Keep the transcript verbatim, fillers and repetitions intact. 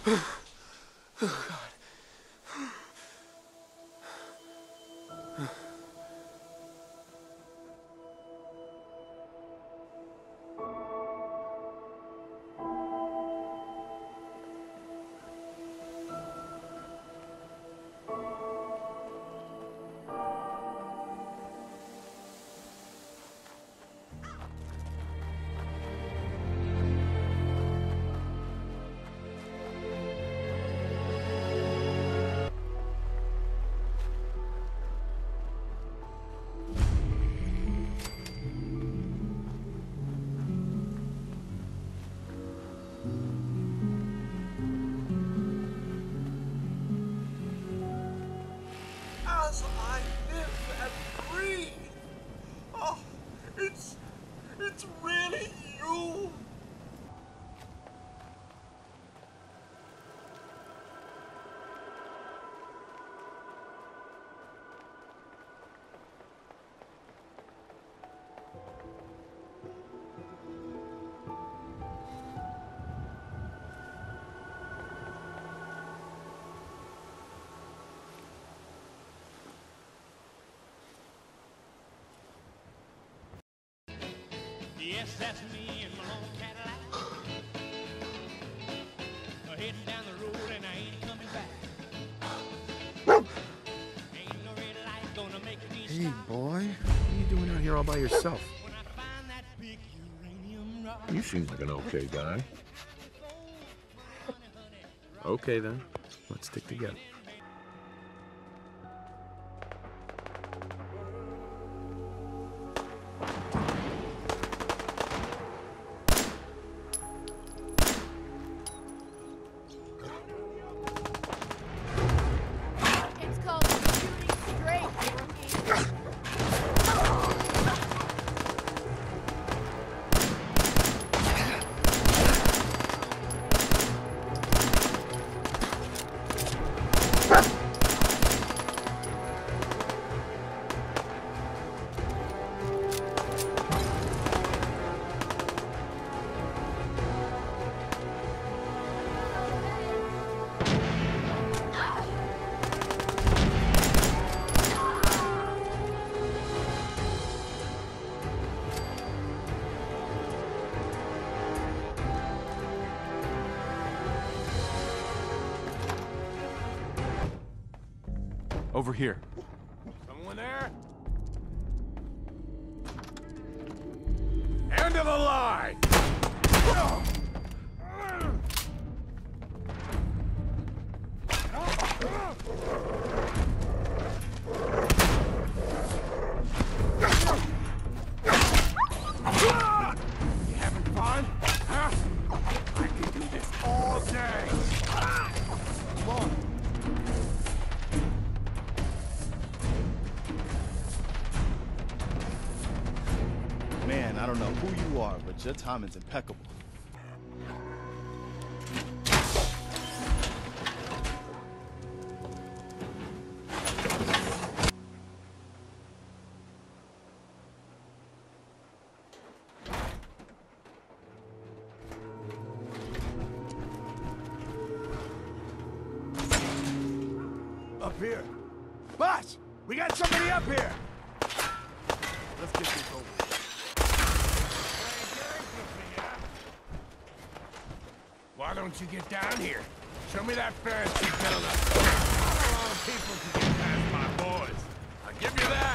Oh, God. As I live and breathe. Oh, it's, it's really you. Yes, that's me in my long Cadillac. I'm heading down the road and I ain't coming back. Ain't no red light gonna make me stop. Hey, boy. What are you doing out here all by yourself? When I find that big uranium rock. You seem like an okay guy. Okay, then. Let's stick together. It's called shooting straight, rookie. Over here. Someone there? End of the line! You having fun? Huh? I can do this all day. Come on. Man, I don't know who you are, but your timing's impeccable. Up here. Boss! We got somebody up here! Let's get this over with. Why don't you get down here? Show me that fence you built up. Not a lot of people can get past my boys. I'll give you that.